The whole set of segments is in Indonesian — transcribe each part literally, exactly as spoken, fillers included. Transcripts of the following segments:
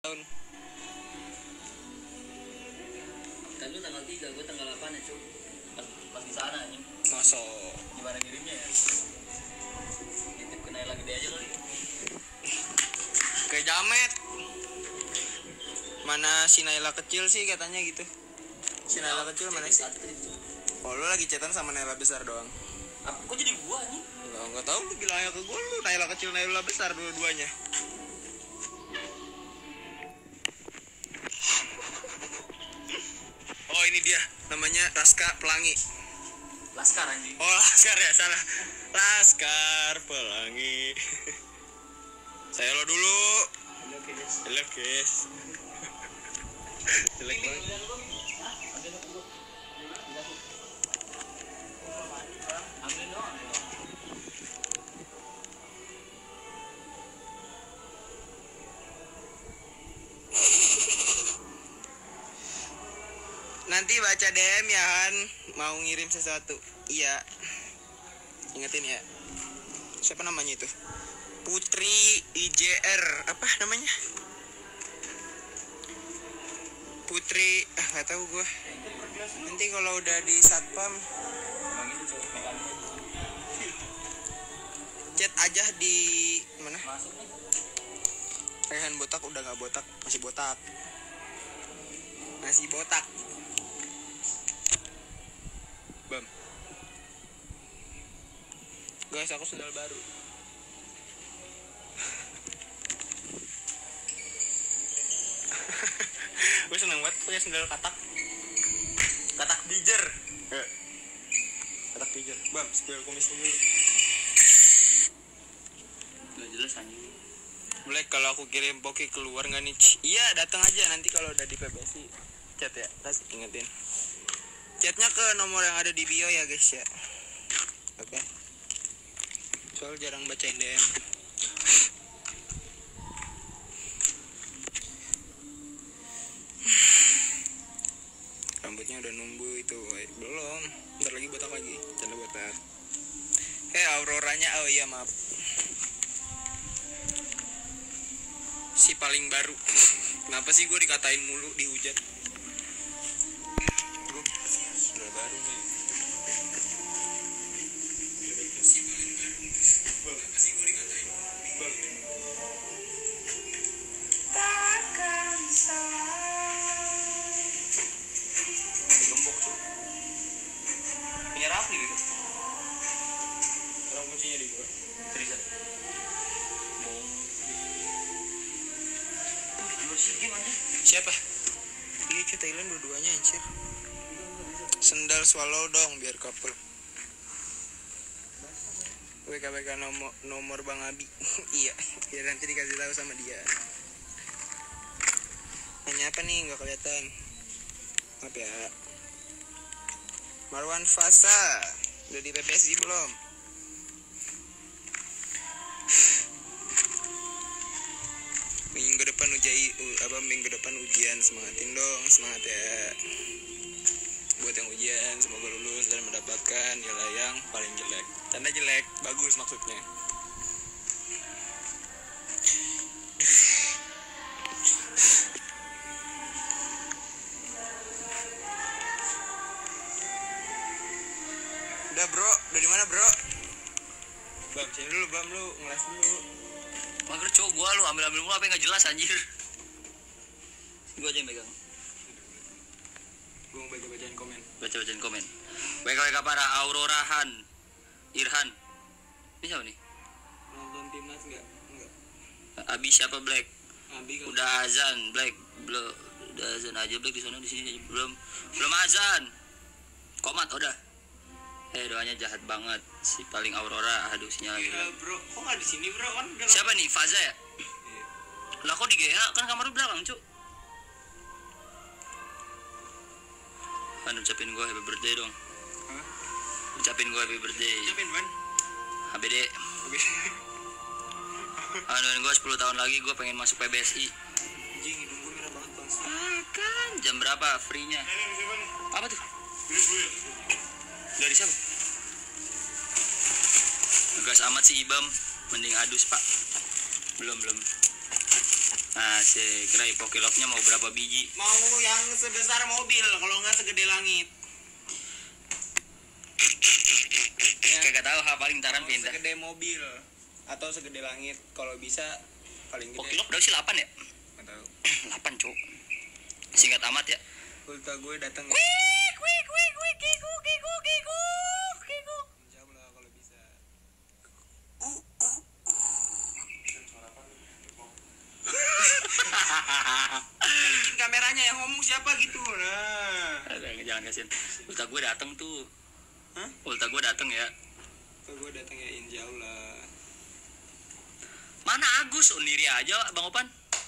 Tahun. Kan lu tanggal tiga, gue tanggal delapan ya cuy. Pas, pas di sana nih. Masuk. Gimana ngirimnya ya? Titip ke Naila gede aja kali. Ke Jamet. Mana si Naila kecil sih katanya gitu. Si Naila kecil mana sih? Oh, lu lagi chatan sama Naila besar doang. Apa kok jadi gua nih? Enggak, enggak tahu lu bilangnya ke gua lu Naila kecil Naila besar dua-duanya. Oh, ini dia. Namanya Raska Pelangi. Laskar anjing. Oh, Laskar ya, salah. Laskar Pelangi. Saya lo dulu. Halo guys. Halo guys. Jelek banget. Ambil doang. Nanti baca D M ya Han, mau ngirim sesuatu. Iya. Ingetin ya. Siapa namanya itu? Putri I J R, apa namanya? Putri, ah nggak tahu gue. Nanti kalau udah di satpam, chat aja di mana? Masuk nih. Rehan botak udah nggak botak, masih botak. Masih botak. Bam. Guys, aku sendal baru. Gue seneng banget punya sendal katak. Katak bijer. Ya. Katak pijar. Bam, spill kumisnya dulu. Gak jelas anjing. Black, kalau aku kirim Poki keluar nggak nih? Iya, datang aja nanti kalau udah di P B S I. Chat ya, kasih ingetin. Chatnya ke nomor yang ada di bio ya guys ya. Oke. Okay. Soal jarang bacain D M. Rambutnya udah numbuh itu, belum. Bentar lagi botak lagi, canda botak. Eh, hey, auroranya, oh iya maaf. Si paling baru. Kenapa sih gue dikatain mulu dihujat? Gue sudah baru nih. Si paling baru. Kenapa sih gue dikatain mulu? Takkan salah. Gembok tuh. Punya Rafli gitu. Orang kuncinya di gue. Seriusan. Si game anjing. Siapa? Ini cuy Thailand dua-duanya anjir. Sendal swallow dong biar couple. W K W K nomor nomor Bang Abi. Iya, biar nanti dikasih tahu sama dia. Nanya apa nih nggak kelihatan. Maaf ya. Marwan Fasa udah di P B S I belum? Minggu depan ujian apa minggu depan ujian, semangatin dong, semangat ya buat yang ujian, semoga lulus dan mendapatkan nilai yang paling jelek. Tanda jelek bagus maksudnya. Udah bro, udah di mana bro? Bam, sini dulu bam, lu ngelas dulu. Mager cowok gua lu ambil-ambil mulu apa yang gak jelas anjir. Gua aja yang pegang. Gua mau baca-bacain komen. Baca-bacain komen. W K W K para Aurora Han Irhan. Ini siapa nih? Nonton timnas enggak? Enggak. Abi siapa Black? Abi kan. Udah azan Black. Belum. Udah azan aja Black di sana di sini aja belum. Belum azan. Komat udah. Eh doanya jahat banget si paling Aurora, aduh sinyal gitu. Iya, bro, kok nggak di sini bro kan? Siapa nih Faza ya? Iya. Lah kok di G H kan kamar belakang cuk. Kan ucapin gue happy birthday dong. Hah? Ucapin gue happy birthday. Ucapin ban? H B D. Anuin gue sepuluh tahun lagi gue pengen masuk P B S I. Anjing hidung gue merah banget bang. Ah kan jam berapa free-nya? Apa tuh? Dari siapa? Ngegas amat sih Ibam. Mending adus pak. Belum belum Asik, kira Pokilopnya mau berapa biji? Mau yang sebesar mobil, kalau nggak segede langit. Ya, Kagak tahu, ha paling taran mau pindah. segede mobil atau segede langit, kalau bisa paling gede. Pokilop udah sih delapan ya? Nggak tahu. delapan, Cuk. Singkat amat ya. Ulta gue datang. Wik wik wik wik kiku kiku kiku kiku. Jauh lah kalau bisa. Balikin kameranya, yang ngomong siapa gitu. Nah. Aduh, jangan kasihan. Ulta gue dateng tuh. Hah? Ulta gue dateng ya. Ulta gue datang ya, jauh lah. Mana Agus? Sendiri aja Bang Opan.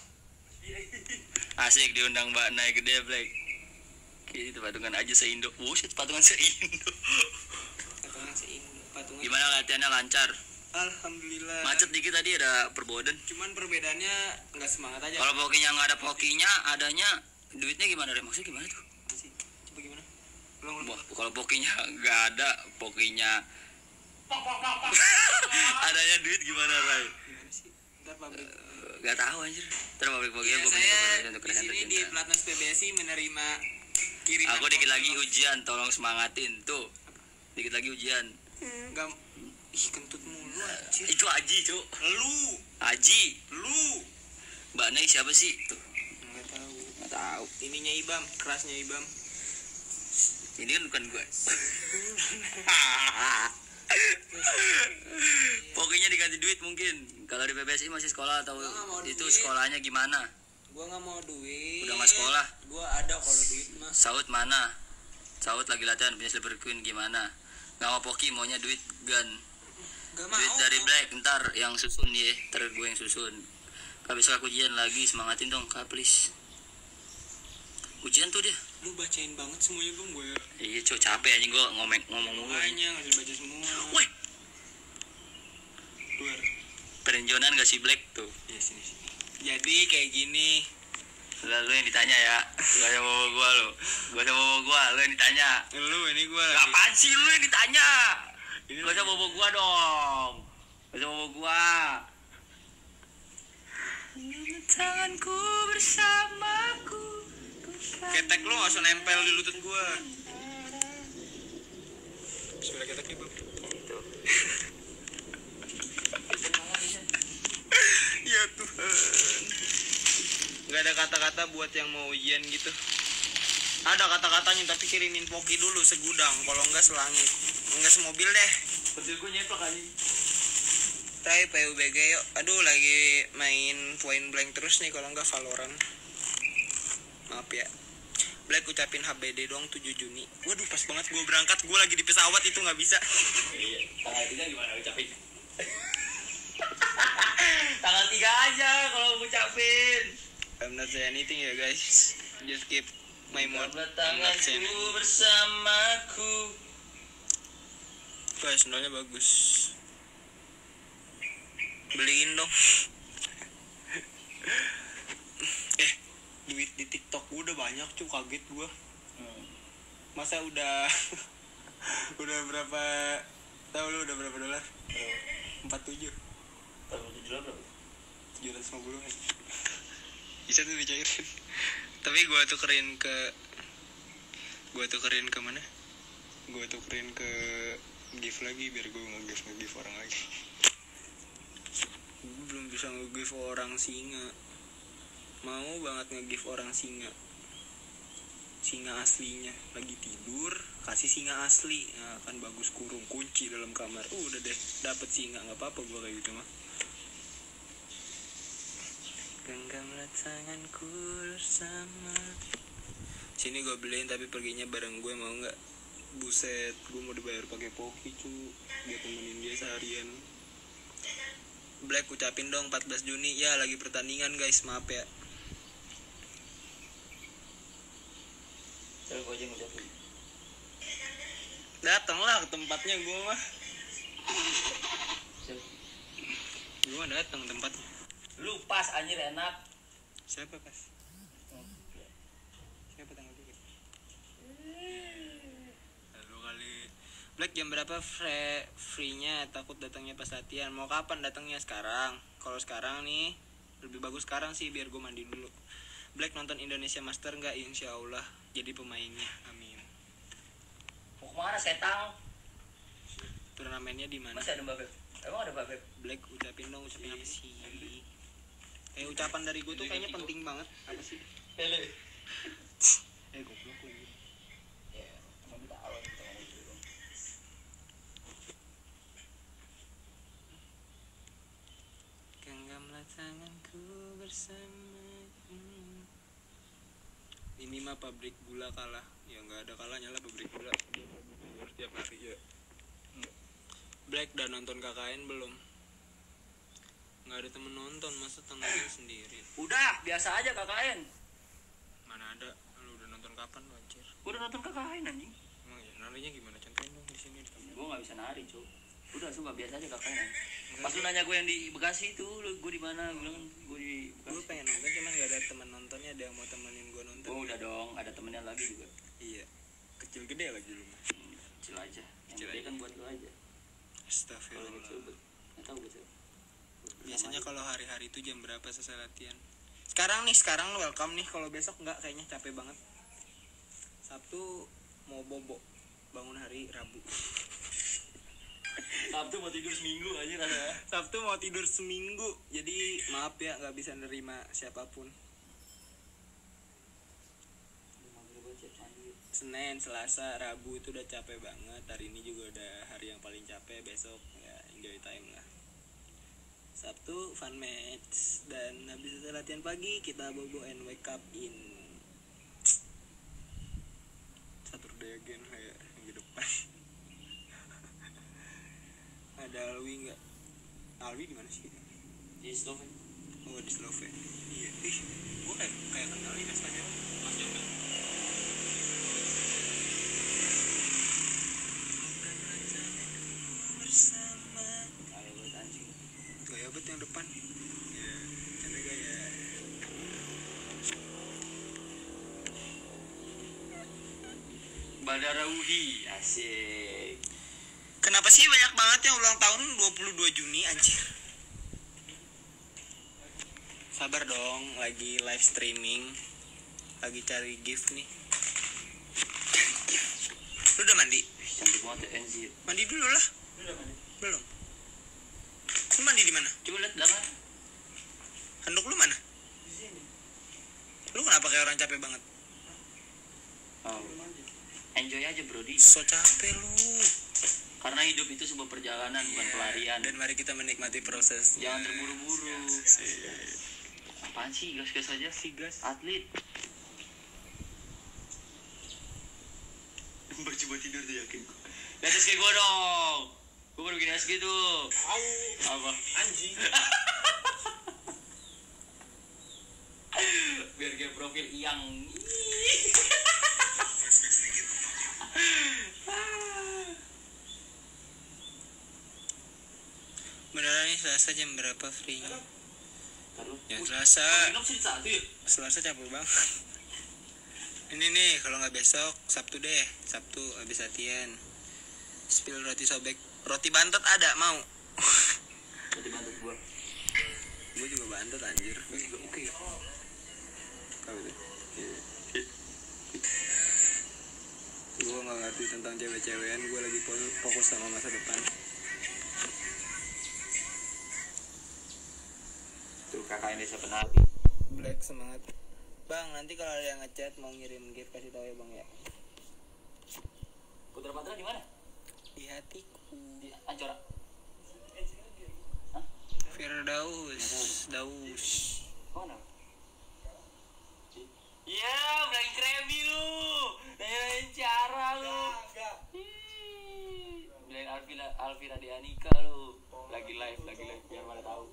Asik diundang Mbak naik gede Black. Itu patungan aja seindo. Buset, patungan seindo. Patungan seindo, patungan. Gimana latihannya, lancar? Alhamdulillah. Macet dikit tadi, ada perboden. Cuman perbedaannya nggak semangat aja. Kalau pokinya nggak ada pokinya, adanya duitnya gimana deh? Maksudnya gimana tuh? Masih. Coba gimana? Ulang ulang. Wah, kalau pokinya nggak ada, pokinya adanya duit gimana, Ray? Gimana sih? Ntar pabrik. Uh, gak tahu anjir. Ntar pabrik pokinya Ya, gue saya untuk di sini di Platnas P B S I menerima kiriman. Aku dikit lagi ujian, tolong semangatin tuh. Dikit lagi ujian. Enggak. Ih, kentut mulu anjir. Itu Aji, Cuk. Lu, Aji. lu. Mbak Nay siapa sih? Tuh. Enggak tahu. Nggak tahu. Ininya Ibam, kerasnya Ibam. Ini kan bukan gue. Pokoknya diganti duit mungkin. Kalau di P B S I masih sekolah atau itu duit. sekolahnya gimana? Gua nggak mau duit. Udah nggak sekolah? Gua ada kalau duit mah. Saud mana? Saud lagi latihan punya Silver Queen gimana? Gak mau poki, maunya duit gun. Gak mau. Duit dari Black, ntar yang susun ya, ntar gue yang susun. Kak besok aku ujian lagi, semangatin dong Kak please. Ujian tuh dia. Lu bacain banget semuanya Bang gue. Iya Cuk, capek aja gue ngomong ngomong mulu. Makanya nggak dibaca semua. Woi, Keluar. perenjonan gak sih Black tuh? Ya sini sini. Jadi kayak gini. Lalu yang ditanya ya, gak sama bawa gua lo, gak sama bawa gua, lo yang ditanya. Lu ini gua lagi. Apaan sih lu yang ditanya? Ini Gak sama bawa gua dong, gak sama bawa gua. Tanganku bersamaku. Ketek lu nggak usah nempel di lutut gua. Suara ketek nih Bang. Itu. Ya Tuhan. Gak ada kata-kata buat yang mau ujian gitu. Ada kata-katanya tapi kirimin poki dulu segudang, kalau enggak selangit. Enggak semobil deh. Betul gue nyeplak aja. Tapi P U B G yuk. Aduh lagi main Point Blank terus nih kalau enggak Valorant. Maaf ya. Black ucapin H B D dong tujuh Juni. Waduh pas banget gue berangkat, gue lagi di pesawat itu nggak bisa. Iya, tanggal tiga gimana ucapin? Tanggal tiga aja kalau ucapin. I'm not saying anything ya guys. Just keep my mode. Tanganku bersamaku. Guys, sendalnya bagus. Beliin dong. eh, duit di TikTok gue udah banyak cuy, kaget gue. Hmm. Masa udah udah berapa? Tahu lu udah berapa dolar? empat puluh tujuh. empat puluh tujuh berapa? tujuh ratus lima puluh kan. Bisa tuh dicairin. Tapi gue tukerin ke gue tukerin ke mana? Gue tukerin ke gift lagi biar gue nge-gift nge-gift orang lagi. Gue belum bisa nge-gift orang singa. Mau banget nge-gift orang singa. Singa aslinya lagi tidur, kasih singa asli. Nah, kan bagus, kurung kunci dalam kamar. Uh, udah deh, dapet singa, nggak apa-apa gue kayak gitu mah. Genggamlah tanganku bersama. Sini gue beliin tapi perginya bareng gue, mau nggak? Buset, gue mau dibayar pakai poki cu, dia temenin dia seharian. Black ucapin dong empat belas Juni. Ya lagi pertandingan guys, maaf ya. Saya gue aja ngucapin. Datanglah ke tempatnya gue mah. Gue mah datang tempatnya. Lu pas anjir enak. Siapa pas? Siapa tanggal tiga? Lalu kali. Black jam berapa free free-nya? Takut datangnya pas latihan. Mau kapan datangnya? Sekarang. Kalau sekarang nih Lebih bagus sekarang sih, biar gue mandi dulu. Black nonton Indonesia Master nggak? Insya Allah jadi pemainnya, amin. Mau kemana setang? Turnamennya di mana? Masih ada Mbak Beb? Emang ada Mbak Beb? Black ucapin dong, ucapin apa sih? Eh ucapan dari gue tuh kayaknya penting banget. Apa sih? Lele. Eh goblok lagi. Ya, kamu tahu kita ngomong dulu. Genggamlah tanganku bersama. Ini mah pabrik gula kalah. Ya nggak ada kalahnya lah pabrik gula. Setiap hari ya. Black udah nonton K K N belum? Nggak ada temen nonton, masa tangannya sendiri. Udah, biasa aja K K N. Mana ada? Lu udah nonton kapan lu anjir? Gua udah nonton K K N anjing. Emang ya narinya gimana? Contohin dong di sini. Gua nggak bisa nari, Cuk. Udah sumpah biasa aja K K N. Pas lu nanya gue yang di Bekasi itu, lu gue di mana? Gue bilang gue di Gue Bekasi. pengen nonton cuman gak ada teman nontonnya, ada yang mau temenin gue nonton. Oh, udah dong, ada temennya lagi juga. Iya. Kecil gede lagi lu mah. Hmm, kecil aja. Yang Kecil gede aja. kan buat lu aja. Kalau Astagfirullah. kecil buat nggak tahu gue. Biasanya kalau hari-hari itu jam berapa selesai latihan? Sekarang nih, sekarang welcome nih. Kalau besok enggak, kayaknya capek banget. Sabtu mau bobo, bangun hari Rabu. Sabtu mau tidur seminggu aja rasanya. Sabtu mau tidur seminggu, jadi maaf ya nggak bisa nerima siapapun. Senin, Selasa, Rabu itu udah capek banget. Hari ini juga udah hari yang paling capek. Besok ya enjoy time lah. Sabtu fun match, dan habis itu latihan pagi kita bobo and wake up in Saturday again kayak minggu depan. Ada Alwi nggak? Alwi di mana sih? Di Sloven. Oh di Sloven. Iya. Ih, gua kayak kayak kenal ini Mas Fajar. Mas Jomel. Bersama. Ayo buat anjing. Gaya bet yang depan. Ya, ada gaya. Bandara Uhi, asik. Kenapa sih banyak banget yang ulang tahun dua puluh dua Juni anjir? Sabar dong, lagi live streaming. Lagi cari gift nih. Lu udah mandi? Cantik banget ya N Z. Mandi dulu lah. Lu udah mandi? Belum. Lu mandi di mana? Coba lihat belakang. Handuk lu mana? Di sini. Lu kenapa kayak orang capek banget? Oh. Enjoy aja, Brody. So capek lu. Karena hidup itu sebuah perjalanan, bukan Iya, pelarian. dan mari kita menikmati proses. Jangan terburu-buru. Apaan sih, gas-gas aja sih, gas. Atlet. Baju buat tidur tuh yakin. Di atas kayak gue dong. Gue baru gini S G tuh. Apa? Anjing. Biar kayak profil Iyang. Beneran nih Selasa jam berapa free-nya? Taruh. Ya Selasa. Minum sih satu ya? Selasa capek banget. Ini nih kalau nggak besok Sabtu deh. Sabtu habis latihan. Spill roti sobek. Roti bantet ada mau? Tadi bantu gue. Gue juga bantet anjir. Gue juga oke. Tahu tuh. Gue nggak ngerti tentang cewek-cewekan. Gue lagi fokus sama masa depan. Tuh kakak ini siapa nanti? Black semangat. Bang, nanti kalau ada yang ngechat mau ngirim gift kasih tahu ya bang ya. Putra Patra di mana? Di hatiku. Di Ancora. Firdaus, Daus. Mana? Iya, bilang kremi lu. Nanyain cara lu. Bilang Alvira Alvira Dianika lu. Lagi live, lagi live biar pada tahu.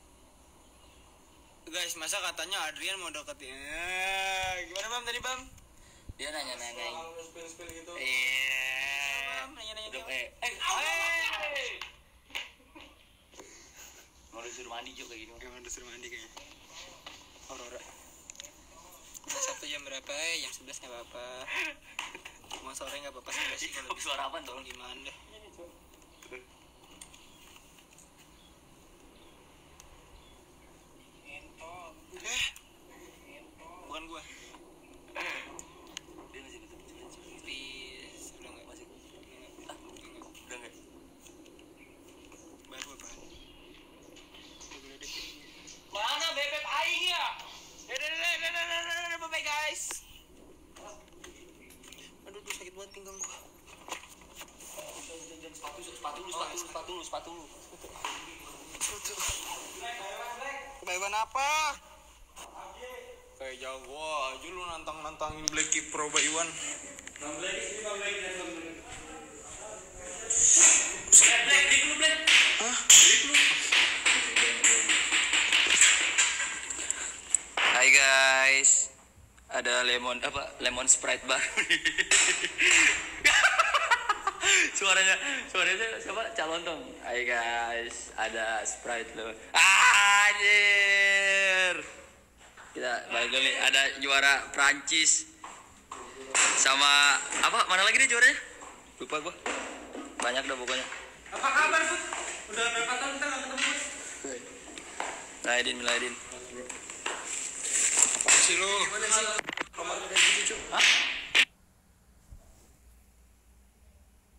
Guys, masa katanya Adrian mau deketin? Eh, gimana bang tadi bang? Dia nanya-nanya. Spill-spill gitu. Iya. Nanya-nanya Udah gitu. kayak eh eh. Mau disuruh mandi juga kayak gini. Gimana disuruh mandi kayaknya? Aurora. Udah Sabtu jam berapa? Eh, jam sebelas nggak apa-apa. Mau sore nggak apa-apa sebelas sih kalau Suara apaan tolong? gimana deh. sepatu lu. Bayban apa? Kayak jago aja lu nantang-nantangin Blacky Pro Mbak Iwan. Bang Black ini Bang Black dan Bang Black. Black, dik lu Black. Hah? Dik lu. Hai guys. Ada lemon apa? Lemon Sprite baru nih. suaranya suaranya siapa? Calontong. Hai guys, ada Sprite lo. Anjir. Kita balik dulu nih, ada juara Prancis sama apa? Mana lagi nih juaranya? Lupa gua. Banyak dah pokoknya. Apa kabar, Bud? Udah berapa tahun kita nggak ketemu, Bud? Milaidin, Milaidin. Apa sih lu? Gimana sih? Kamar kayak gitu, Cuk. Hah?